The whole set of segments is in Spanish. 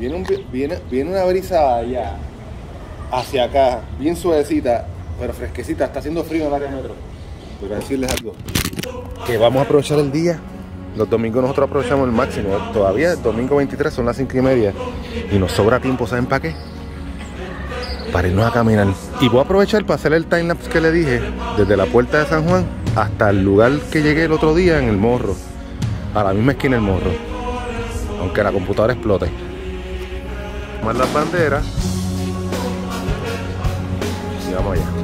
Viene una brisa allá, hacia acá, bien suavecita, pero fresquecita. Está haciendo frío en el área metro. Voy a decirles algo, que vamos a aprovechar el día. Los domingos nosotros aprovechamos el máximo. Todavía el domingo 23 son las 5:30 y nos sobra tiempo, ¿saben para qué? Para irnos a caminar. Y voy a aprovechar para hacer el timelapse que le dije, desde la puerta de San Juan hasta el lugar que llegué el otro día en el Morro, a la misma esquina del Morro, aunque la computadora explote. Tomar las banderas y vamos allá.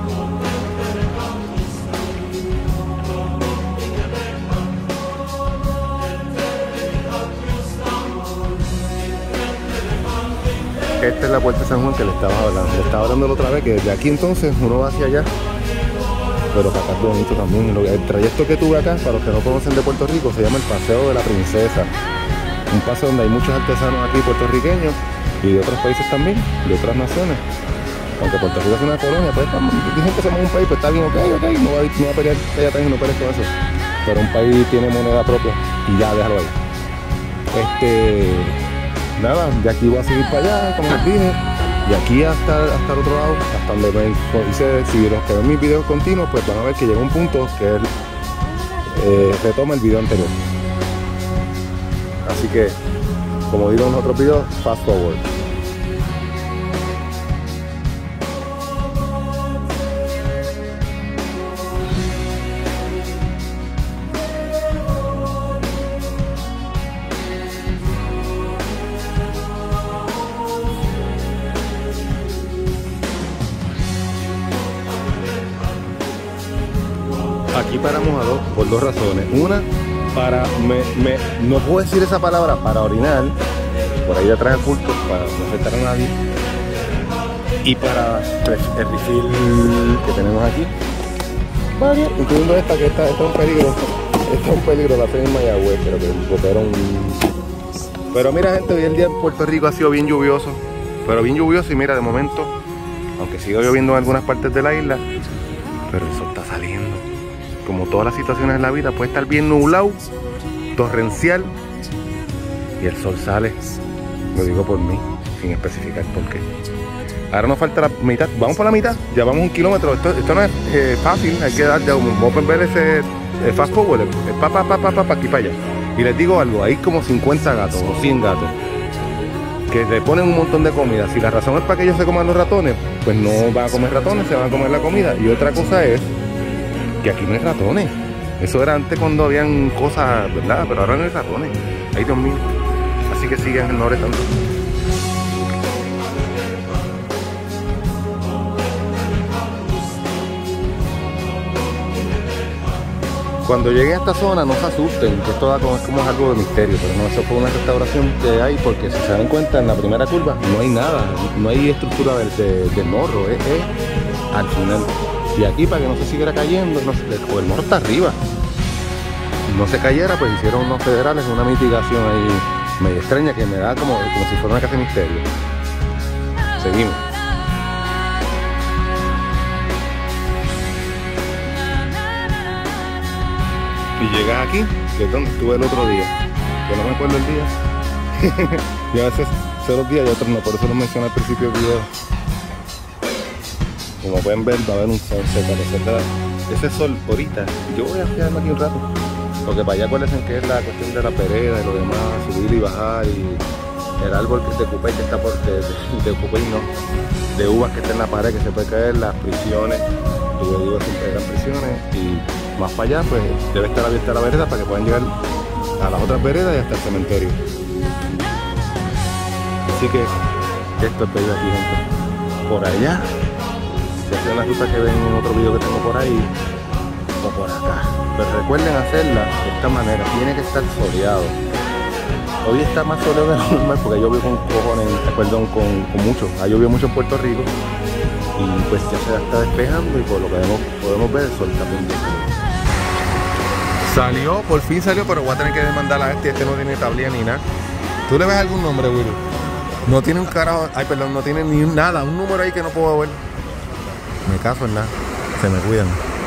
Esta es la puerta de San Juan que le estaba hablando. Le estaba hablando la otra vez que desde aquí entonces uno va hacia allá. Pero para acá es bonito también. El trayecto que tuve acá, para los que no conocen de Puerto Rico, se llama el Paseo de la Princesa. Un paseo donde hay muchos artesanos aquí puertorriqueños y de otros países también, de otras naciones. Aunque Puerto Rico es una colonia, pues dicen que somos un país, pues está bien, ok, no va a pelear allá atrás y no pelees con eso. Pero un país tiene moneda propia y ya, déjalo ahí. Nada, de aquí voy a seguir para allá, como les dije, de aquí hasta el otro lado, hasta donde me dice, si los que ven mis videos continuos, pues van a ver que llega un punto que él retoma el video anterior. Así que, como digo en otros videos, fast forward. Aquí paramos por dos razones. Una, no puedo decir esa palabra, para orinar por ahí detrás del culto, para no afectar a nadie. Y para el refill que tenemos aquí, varias, incluyendo esta, que esta es un peligro. Esta es un peligro, la fe en Mayagüez, pero que botaron. Pero mira, gente, hoy el día en Puerto Rico ha sido bien lluvioso. Pero bien lluvioso, y mira, de momento, aunque siga lloviendo en algunas partes de la isla, pero el sol está saliendo. Como todas las situaciones en la vida, puede estar bien nublado, torrencial, y el sol sale. Lo digo por mí, sin especificar por qué. Ahora nos falta la mitad, vamos por la mitad, ya vamos 1 kilómetro. Esto no es fácil, hay que dar un open ver ese fast forward, pa aquí para allá. Y les digo algo, hay como 50 gatos o 100 gatos que le ponen un montón de comida. Si la razón es para que ellos se coman los ratones, pues no van a comer ratones, se van a comer la comida. Y otra cosa es que aquí no hay ratones. Eso era antes cuando habían cosas, ¿verdad? Pero ahora no hay ratones. Ay, Dios mío. Así que sigan, no tanto. Cuando lleguen a esta zona, no se asusten, que esto es como algo de misterio, pero no, eso fue una restauración que hay, porque si se dan cuenta, en la primera curva no hay nada, no hay estructura del morro, es al final. Y aquí, para que no se siguiera cayendo, el morro está arriba, no se cayera, pues hicieron unos federales una mitigación ahí medio extraña que me da como si fuera una casa de misterio. Seguimos. Y llegas aquí, que es donde estuve el otro día, que no me acuerdo el día. Yo a veces sé los días y otros no, por eso lo mencioné al principio del video. Como pueden ver, va a haber un sunset, ese sol ahorita. Yo voy a quedarme aquí un rato, porque para allá acuérdense que es la cuestión de la vereda y lo demás, subir y bajar, y el árbol que te ocupé, que está por de ocupé, no, de uvas que está en la pared, que se puede caer, las prisiones, yo digo siempre eran prisiones, y más para allá pues debe estar abierta la vereda para que puedan llegar a las otras veredas y hasta el cementerio. Así que esto es bello aquí, gente. Por allá, esta es una ruta que ven en otro video que tengo por ahí, o por acá. Pero recuerden hacerla de esta manera, tiene que estar soleado. Hoy está más soleado de lo normal porque llovió con cojones, perdón, con mucho. Ha llovido mucho en Puerto Rico y pues ya se está despejando, y por lo que podemos ver, el sol está bien. Salió, por fin salió, pero voy a tener que demandar a este no tiene tablilla ni nada. ¿Tú le ves algún nombre, Willy? No tiene un carajo, ay perdón, no tiene ni nada, un número ahí que no puedo ver. Me caso en nada, se me cuidan.